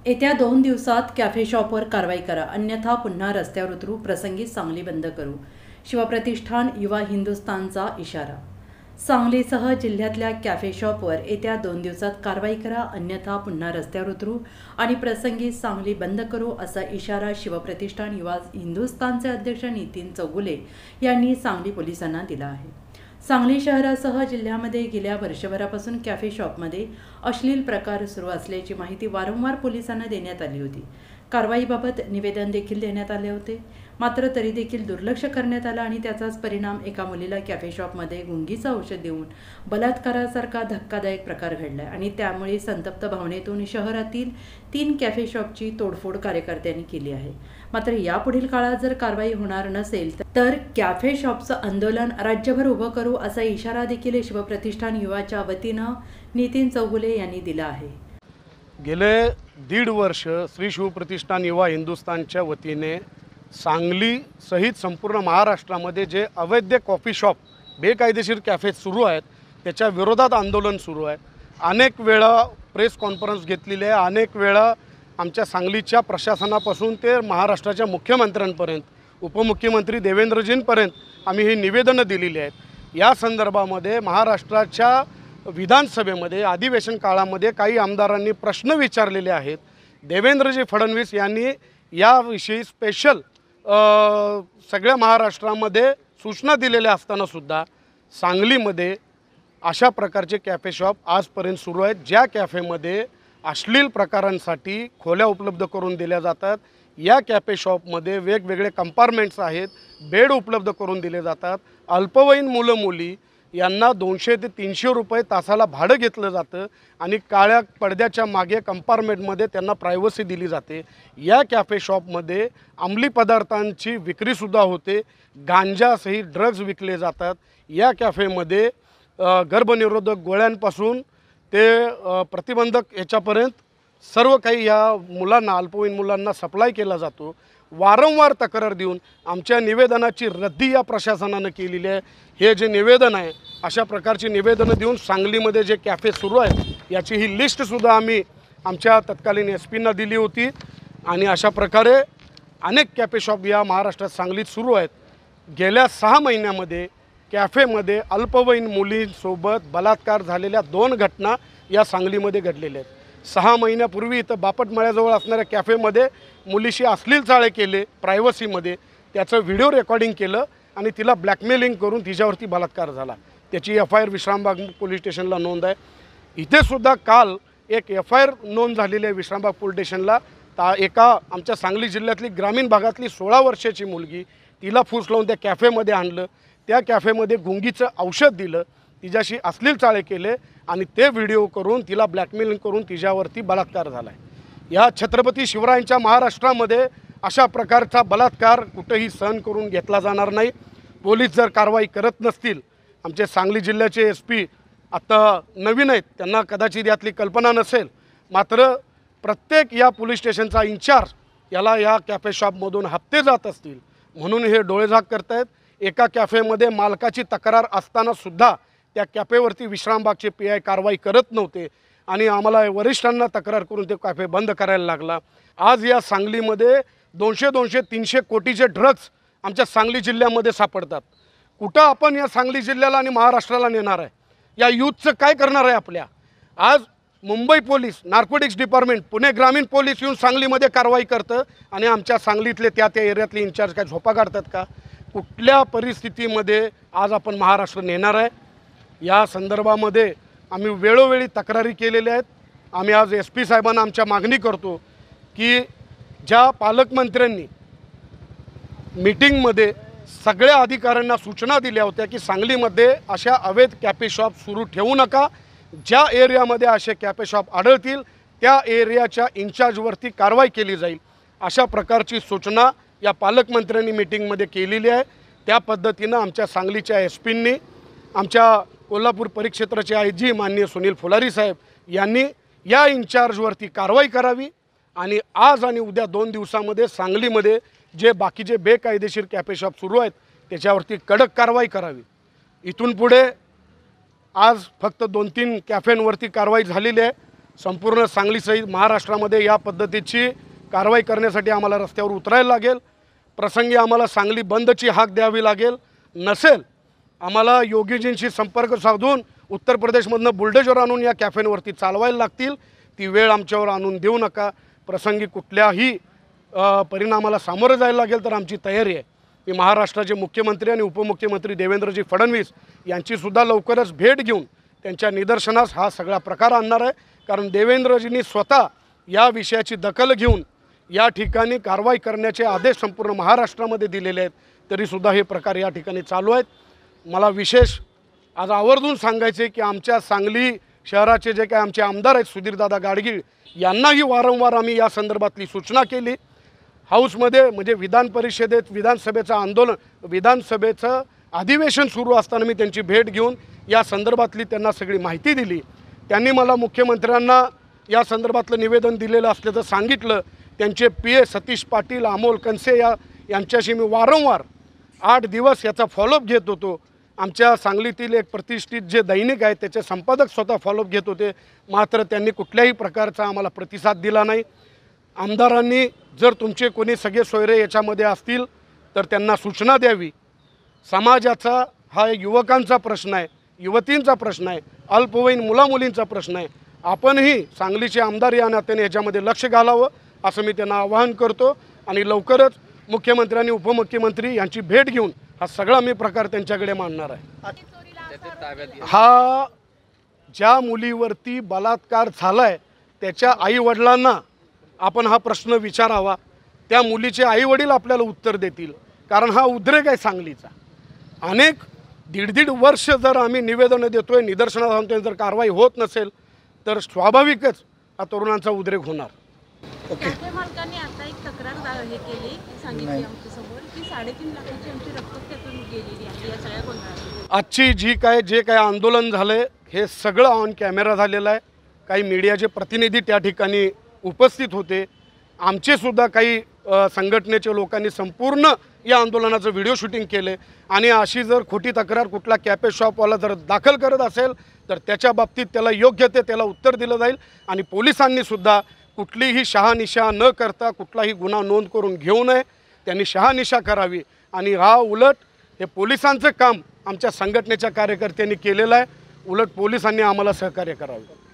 येत्या 2 दिवसात कॅफे शॉपवर कारवाई करा, अन्यथा पुन्हा रस्त्यावर उतरू, प्रसंगी सांगली बंद करू. शिवप्रतिष्ठान युवा हिंदुस्थानचा इशारा. सांगलीसह जिल्ह्यातल्या कॅफे शॉपवर येत्या 2 दिवसात कारवाई करा, अन्यथा पुन्हा रस्त्यावर उतरू आणि प्रसंगी सांगली बंद करू, असा इशारा शिवप्रतिष्ठान युवा हिंदुस्थानचे अध्यक्ष नितीन चौगुले यांनी सांगली पोलिसांना दिला आहे. सांगली शहरासह जिल्ह्यामध्ये गेल्या वर्षभरापासून कॅफे शॉपमध्ये अश्लील प्रकार सुरू असल्याची माहिती वारंवार पोलिसांना देण्यात आली होती. कारवाईबाबत निवेदन देखील देण्यात आले होते, मात्र तरी देखील दुर्लक्ष करण्यात आलं आणि त्याचाच परिणाम एका मुलीला कॅफे शॉपमध्ये गुंगीचं औषध देऊन बलात्कारासारखा धक्कादायक प्रकार घडला आणि त्यामुळे संतप्त भावनेतून शहरातील 3 कॅफे शॉपची तोडफोड कार्यकर्त्यांनी केली आहे. मात्र यापुढील काळात जर कारवाई होणार नसेल तर कॅफे शॉपचं आंदोलन राज्यभर उभं करू, असा इशारा देखील शिवप्रतिष्ठान युवाच्या वतीनं नितीन चौगुले यांनी दिला आहे. गेले 1.5 वर्ष श्री शिवप्रतिष्ठान युवा हिंदुस्थानच्या वतीने सांगली सहित संपूर्ण महाराष्ट्रामध्ये जे अवैध कॉफी शॉप, बेकायदेशीर कॅफे सुरू आहेत त्याच्या विरोधात आंदोलन सुरू आहे. अनेक वेळा प्रेस कॉन्फरन्स घेतलेली आहे, अनेक वेळा आमच्या सांगलीच्या प्रशासनापासून ते महाराष्ट्राच्या मुख्यमंत्र्यांपर्यंत, उपमुख्यमंत्री देवेंद्रजींपर्यंत आम्ही ही निवेदनं दिलेली आहेत. या संदर्भामध्ये महाराष्ट्राच्या विधानसभेमध्ये अधिवेशन काळामध्ये काही आमदारांनी प्रश्न विचारलेले आहेत. देवेंद्रजी फडणवीस यांनी याविषयी स्पेशल सगळ्या महाराष्ट्रामध्ये सूचना दिलेल्या असतानासुद्धा सांगलीमध्ये अशा प्रकारचे कॅफे शॉप आजपर्यंत सुरू आहेत, ज्या कॅफेमध्ये अश्लील प्रकारांसाठी खोल्या उपलब्ध करून दिल्या जातात. या कॅफे शॉपमध्ये वेगवेगळे कंपार्टमेंट्स आहेत, बेड उपलब्ध करून दिले जातात. अल्पवयीन मुलं मुली यांना 200 ते 300 रुपये तासाला भाडं घेतलं जातं आणि काळ्या पडद्याच्या मागे कंपार्टमेंटमध्ये त्यांना प्रायव्हसी दिली जाते. या कॅफे शॉपमध्ये अंमली पदार्थांची विक्रीसुद्धा होते, गांजासहित ड्रग्ज विकले जातात. या कॅफेमध्ये गर्भनिरोधक गोळ्यांपासून ते प्रतिबंधक याच्यापर्यंत सर्व काही या मुलांना, अल्पवयीन मुलांना सप्लाय केला जातो. वारंवार तक्रार देऊन आमच्या निवेदनाची रद्दी या प्रशासनानं केलेली आहे. हे जे निवेदन आहे, अशा प्रकारची निवेदनं देऊन सांगलीमध्ये जे कॅफे सुरू आहेत याची ही लिस्टसुद्धा आम्ही आमच्या तत्कालीन SP-ना दिली होती आणि अशा प्रकारे अनेक कॅफे शॉप या महाराष्ट्रात सांगलीत सुरू आहेत. गेल्या 6 महिन्यामध्ये कॅफेमध्ये अल्पवयीन मुलींसोबत बलात्कार झालेल्या 2 घटना या सांगलीमध्ये घडलेल्या आहेत. 6 महिन्यापूर्वी इथं बापटमळ्याजवळ असणाऱ्या कॅफेमध्ये मुलीशी अश्लील चाळे केले प्रायव्हसीमध्ये, त्याचं व्हिडिओ रेकॉर्डिंग केलं आणि तिला ब्लॅकमेलिंग करून तिच्यावरती बलात्कार झाला. त्याची FIR विश्रामबाग पोलीस स्टेशनला नोंद आहे. इथेसुद्धा काल एक FIR नोंद झालेली आहे विश्रामबाग पोलीस स्टेशनला. एका आमच्या सांगली जिल्ह्यातली ग्रामीण भागातली 16 वर्षाची मुलगी, तिला फूस लावून त्या कॅफेमध्ये आणलं, त्या कॅफेमध्ये गुंगीचं औषध दिलं, तिच्याशी अश्लील चाळे केले आणि ते व्हिडिओ करून तिला ब्लॅकमेलिंग करून तिच्यावरती बलात्कार झाला आहे. या छत्रपती शिवरायांच्या महाराष्ट्रामध्ये अशा प्रकारचा बलात्कार कुठेही सहन करून घेतला जाणार नाही. पोलीस जर कारवाई करत नसतील, आमचे सांगली जिल्ह्याचे SP आता नवीन आहेत, त्यांना कदाचित यातली कल्पना नसेल, मात्र प्रत्येक या पोलीस स्टेशनचा इंचार्ज याला या कॅफे शॉपमधून हप्ते जात असतील म्हणून हे डोळेझाक करत आहेत. एका कॅफेमध्ये मालकाची तक्रार असतानासुद्धा त्या कॅफेवरती विश्रामबागचे PI कारवाई करत नव्हते आणि आम्हाला वरिष्ठांना तक्रार करून ते कॅफे बंद करायला लागला. आज या सांगलीमध्ये 200-300 कोटीचे ड्रग्ज आमच्या सांगली जिल्ह्यामध्ये सापडतात. कुठं आपण या सांगली जिल्ह्याला आणि महाराष्ट्राला नेणार आहे? या यूथचं काय करणार आहे आपल्या? आज Mumbai police, narcotics department, Pune ग्रामीण पोलीस येऊन सांगलीमध्ये कारवाई करतं आणि आमच्या सांगलीतले त्या एरियातले इंचार्ज काय झोपा काढतात का? कुठल्या परिस्थितीमध्ये आज आपण महाराष्ट्र नेणार आहे? या संदर्भामध्ये आम्ही वेळोवेळी तक्रारी केलेल्या आहेत. आम्ही आज SP साहेबांना आमच्या मागणी करतो की ज्या पालकमंत्र्यांनी मीटिंगमध्ये सगळ्या अधिकाऱ्यांना सूचना दिल्या होत्या की सांगलीमध्ये अशा अवैध कॅफे शॉप सुरू ठेवू नका, ज्या एरियामध्ये असे कॅफे शॉप आढळतील त्या एरियाच्या इंचार्जवरती कारवाई केली जाईल, अशा प्रकारची सूचना या पालकमंत्र्यांनी मीटिंगमध्ये केलेली आहे. त्या पद्धतीनं आमच्या सांगलीच्या SP-नी, आमच्या कोल्हापूर परिक्षेत्राचे IG माननीय सुनील फुलारी साहेब यांनी या इंचार्जवरती कारवाई करावी आणि आज आणि उद्या 2 दिवसामध्ये सांगलीमध्ये जे बाकीचे बेकायदेशीर कॅफे शॉप सुरू आहेत त्याच्यावरती कडक कारवाई करावी. इथून पुढे आज फक्त 2-3 कॅफेंवरती कारवाई झालेली आहे. संपूर्ण सांगलीसहित महाराष्ट्रामध्ये या पद्धतीची कारवाई करण्यासाठी आम्हाला रस्त्यावर उतरायला लागेल। प्रसंगी आम्हाला सांगली बंदची हाक द्यावी लागेल, नसेल आम्हाला योगीजींशी संपर्क साधून उत्तर प्रदेशमधनं बुलडोजर आणून या कॅफेवरती चालवायला लागतील। ती वेळ आमच्यावर आणून देऊ नका। प्रसंगी कुठल्याही परिणामाला सामोरं जायला लागेल तर आमची तयारी आहे। मी महाराष्ट्राचे मुख्यमंत्री आणि उपमुख्यमंत्री देवेंद्रजी फडणवीस यांचीसुद्धा लवकरच भेट घेऊन त्यांच्या निदर्शनास हा सगळा प्रकार आणणार आहे। कारण देवेंद्रजींनी स्वतः या विषयाची दखल घेऊन या ठिकाणी कारवाई करण्याचे आदेश संपूर्ण महाराष्ट्रामध्ये दिलेले आहेत, तरीसुद्धा हे प्रकार या ठिकाणी चालू आहेत। मला विशेष आज आवर्जून सांगायचे की आमच्या सांगली शहराचे जे काही आमचे आमदार आहेत सुधीरदादा गाडगीळ यांनाही वारंवार आम्ही या संदर्भातली सूचना केली। हाऊसमध्ये म्हणजे विधान परिषदेत विधानसभेचं अधिवेशन सुरू असताना मी त्यांची भेट घेऊन या संदर्भातली त्यांना सगळी माहिती दिली। त्यांनी मला मुख्यमंत्र्यांना या संदर्भातलं निवेदन दिलेलं असल्याचं सांगितलं। त्यांचे PA सतीश पाटील, अमोल कनसे यांच्याशी मी वारंवार 8 दिवस याचा फॉलोअप घेत होतो। आमच्या सांगलीतील एक प्रतिष्ठित जे दैनिक आहे त्याचे संपादक स्वतः फॉलोअप घेत होते, मात्र त्यांनी कुठल्याही प्रकारचा आम्हाला प्रतिसाद दिला नाही। आमदारांनी जर तुमचे कोणी सगळे सोयरे याच्यामध्ये असतील तर त्यांना सूचना द्यावी। समाजाचा हा युवकांचा प्रश्न आहे, युवतींचा प्रश्न आहे, अल्पवयीन मुलामुलींचा प्रश्न आहे। आपणही सांगलीचे आमदार या नात्याने याच्यामध्ये लक्ष घालावं असं मी त्यांना आवाहन करतो आणि लवकरच मुख्यमंत्री आणि उपमुख्यमंत्री यांची भेट घेऊन हा सगळा मी प्रकार त्यांच्याकडे मांडणार आहे। हा ज्या मुलीवरती बलात्कार झालाय त्याच्या आईवडिलांना आपण हा प्रश्न विचारावा। त्या मुलीचे आईवडील आपल्याला उत्तर देतील, कारण हा उद्रेक आहे सांगलीचा। अनेक दीड वर्ष जर आम्ही निवेदनं देतोय, निदर्शनास आणतोय, जर कारवाई होत नसेल तर स्वाभाविकच हा तरुणांचा उद्रेक होणार। कॅफे मालकांनी आता एक तक्रार हे केली, सांगितली आमच्यासमोर की 3.5 लाखाची आमची रक्कम त्यातून गेलेली आहे या सगळ्या गोंधळात। आजची जे काय आंदोलन झालं हे सगळं ऑन कॅमेरा झालेलं आहे। काही मीडियाचे प्रतिनिधी त्या ठिकाणी उपस्थित होते। आमचे सुद्धा काही संघटनेच्या लोकांनी संपूर्ण या आंदोलनाचं व्हिडिओ शूटिंग केले आणि अशी जर खोटी तक्रार कुठला कॅफे शॉपवाला जर दाखल करत असेल तर त्याच्या बाबतीत त्याला योग्य ते त्याला उत्तर दिलं जाईल आणि पोलिसांनी सुद्धा कुठलीही शहानिशा न करता कुठलाही गुन्हा नोंद करून घेऊ नये। त्यांनी शहानिशा करावी आणि हा उलट हे पोलिसांचं काम आमच्या संघटनेच्या कार्यकर्त्यांनी केलेलं आहे। उलट पोलिसांनी आम्हाला सहकार्य करावे।